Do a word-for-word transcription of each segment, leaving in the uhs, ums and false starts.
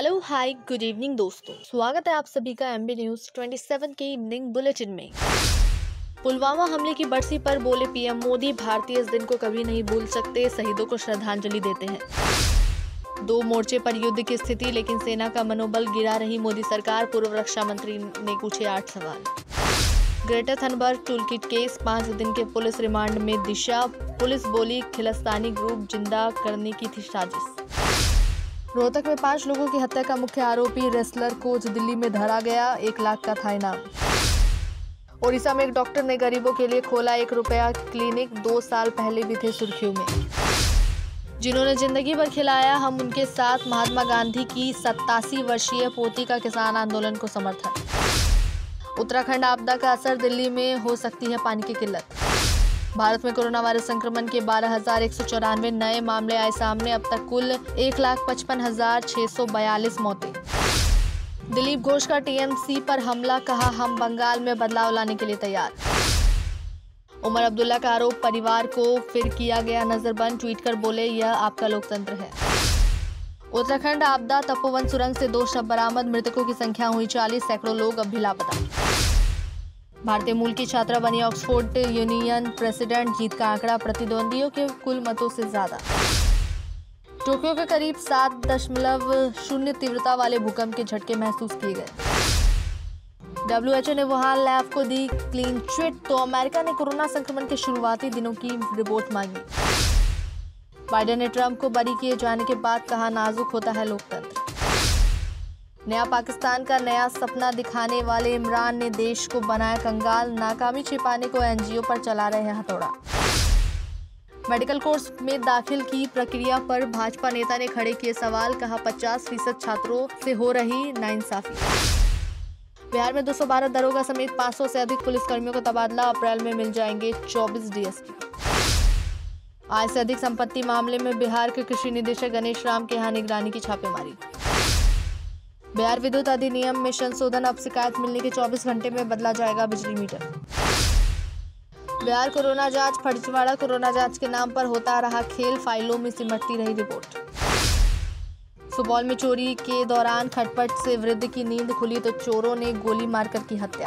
Hello hi good evening दोस्तों, स्वागत है आप सभी का एमबी न्यूज सत्ताईस के इवनिंग बुलेटिन में। पुलवामा हमले की बरसी पर बोले पीएम मोदी, भारतीय इस दिन को कभी नहीं भूल सकते, शहीदों को श्रद्धांजलि देते हैं। दो मोर्चे पर युद्ध की स्थिति, लेकिन सेना का मनोबल गिरा रही मोदी सरकार, पूर्व रक्षा मंत्री ने पूछे आठ सवाल। ग्रेटर थनबर्ग टूलकिट केस, पांच दिन के पुलिस रिमांड में दिशा, पुलिस बोली खिलस्तानी ग्रुप जिंदा करने की थी साजिश। रोहतक में पांच लोगों की हत्या का मुख्य आरोपी रेसलर कोच दिल्ली में धरा गया, एक लाख का था इनाम। ओडिशा में एक डॉक्टर ने गरीबों के लिए खोला एक रुपया क्लिनिक, दो साल पहले भी थे सुर्खियों में। जिन्होंने जिंदगी भर खिलाया, हम उनके साथ, महात्मा गांधी की सत्तासी वर्षीय पोती का किसान आंदोलन को समर्थन। उत्तराखंड आपदा का असर, दिल्ली में हो सकती है पानी की किल्लत। भारत में कोरोना वायरस संक्रमण के बारह हजार एक सौ चौरानवे नए मामले आए सामने, अब तक कुल एक लाख पचपन हजार छह सौ बयालीस मौतें। दिलीप घोष का टीएमसी पर हमला, कहा हम बंगाल में बदलाव लाने के लिए तैयार। उमर अब्दुल्ला का आरोप, परिवार को फिर किया गया नजरबंद, ट्वीट कर बोले यह आपका लोकतंत्र है। उत्तराखंड आपदा, तपोवन सुरंग से दो शव बरामद, मृतकों की संख्या हुई चालीस, सैकड़ों लोग अब भी लापता। भारतीय मूल की छात्रा बनी ऑक्सफोर्ड यूनियन प्रेसिडेंट, जीत का आंकड़ा प्रतिद्वंदियों के कुल मतों से ज्यादा। टोक्यो के करीब सात दशमलव शून्य तीव्रता वाले भूकंप के झटके महसूस किए गए। डब्ल्यूएचओ ने वुहान लैब को दी क्लीन चिट, तो अमेरिका ने कोरोना संक्रमण के शुरुआती दिनों की रिपोर्ट मांगी। बाइडेन ने ट्रंप को बरी किए जाने के बाद कहा नाजुक होता है लोकतंत्र। नया पाकिस्तान का नया सपना दिखाने वाले इमरान ने देश को बनाया कंगाल, नाकामी छिपाने को एनजीओ पर चला रहे हैं हथौड़ा। मेडिकल कोर्स में दाखिल की प्रक्रिया पर भाजपा नेता ने खड़े किए सवाल, कहा पचास फीसद छात्रों से हो रही नाइंसाफी। बिहार में दो सौ बारह दरोगा समेत पाँच सौ से अधिक पुलिसकर्मियों का तबादला, अप्रैल में मिल जाएंगे चौबीस डीएसपी। आय से अधिक संपत्ति मामले में बिहार के कृषि निदेशक गणेश राम के यहाँ निगरानी की छापेमारी। बिहार विद्युत अधिनियम में संशोधन, अब शिकायत मिलने के चौबीस घंटे में बदला जाएगा बिजली मीटर। बिहार कोरोना जांच, फर्जीवाड़ा कोरोना जांच के नाम पर होता रहा खेल, फाइलों में सिमटती रही रिपोर्ट। सुपौल में चोरी के दौरान खटपट से वृद्ध की नींद खुली तो चोरों ने गोली मारकर की हत्या।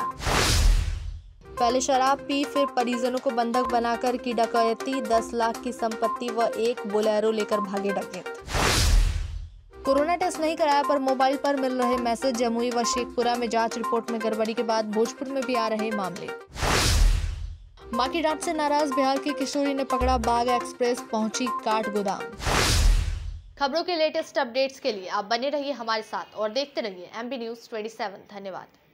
पहले शराब पी, फिर परिजनों को बंधक बनाकर की डकैती, दस लाख की संपत्ति व एक बोलेरो लेकर भागे डकैत। कोरोना टेस्ट नहीं कराया पर मोबाइल पर मिल रहे मैसेज, जमुई व शेखपुरा में जांच रिपोर्ट में गड़बड़ी के बाद भोजपुर में भी आ रहे मामले। मां की डांट से नाराज बिहार की किशोरी ने पकड़ा बाघ एक्सप्रेस, पहुंची काठ गोदाम। खबरों के लेटेस्ट अपडेट्स के लिए आप बने रहिए हमारे साथ और देखते रहिए एमबी न्यूज सत्ताईस। धन्यवाद।